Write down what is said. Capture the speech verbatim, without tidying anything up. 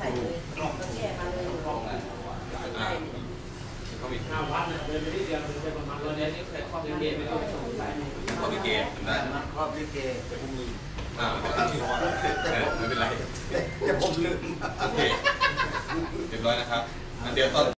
ส่เลยก็แก้มาเลยอ่าเขามีห้าวัดเนี่ยเดินไปที่เดียวเดินประมาณเราเนี้ยนี่เคยครอบลิเกไม่ต้องสงสัยครอบลิเกได้ครอบลิเกแต่ผมลืมอ่าไม่เป็นไรแต่ผมลืมโอเคเรียบร้อยนะครับเดี๋ยวตอน